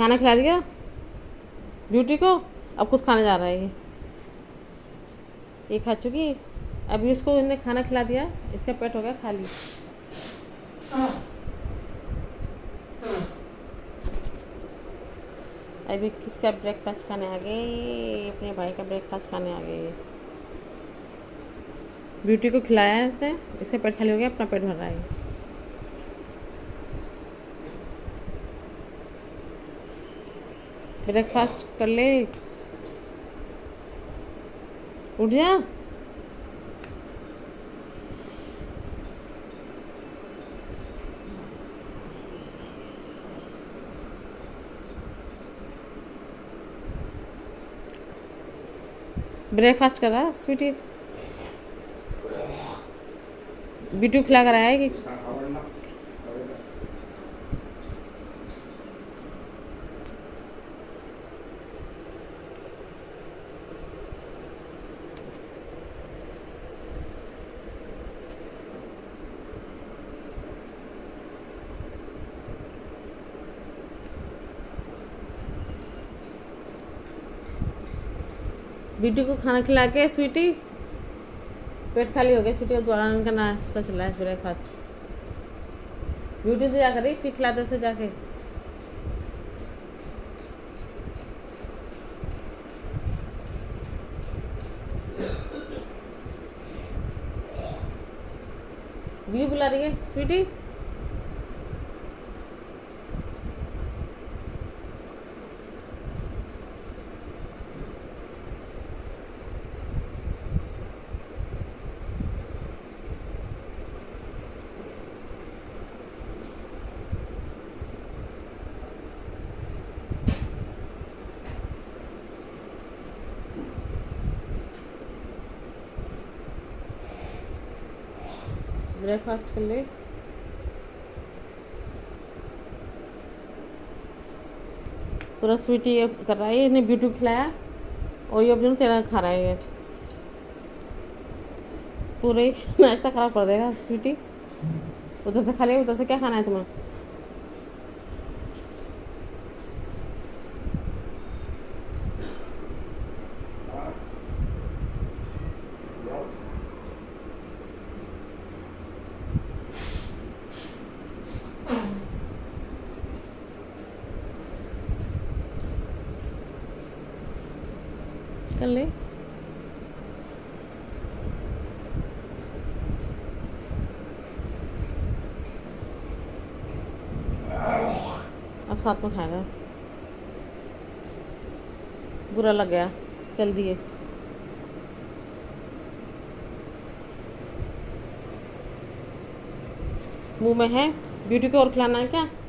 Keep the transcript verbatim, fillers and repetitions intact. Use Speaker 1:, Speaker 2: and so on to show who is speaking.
Speaker 1: खाना खिला दिया ब्यूटी को, अब खुद खाने जा रहा है ये ये खा चुकी। अभी उसको इन्हें खाना खिला दिया, इसका पेट हो गया खाली। अभी किसका ब्रेकफास्ट खाने आ गए, अपने भाई का ब्रेकफास्ट खाने आ गए। ब्यूटी को खिलाया है इसने, इसका पेट खाली हो गया, अपना पेट भर रहा है। ब्रेकफास्ट कर ले, उठ जा। ब्रेकफास्ट कर रहा स्वीटी, बिटू खिला कर आया है कि बिटू को खाना खिला के स्वीटी पेट खाली हो गया। स्वीटी का दोबारा उनका नाश्ता चला है, ब्रेकफास्ट। ब्यूटी तो जाकर फिर खिलाते से जाके व्यू बुला रही है स्वीटी। ब्रेकफास्ट कर ले। पूरा स्वीटी ये कर रहा है, इन्हें ब्यूटी खिलाया और ये अपने तेरा खा रहा है। ये पूरे नाश्ता खराब कर देगा स्वीटी। उधर से खा ले, उधर से क्या खाना है तुम्हें? कर ले। अब साथ में खाएगा, बुरा लग गया, चल दिए। मुंह में है, ब्यूटी को और खिलाना है क्या?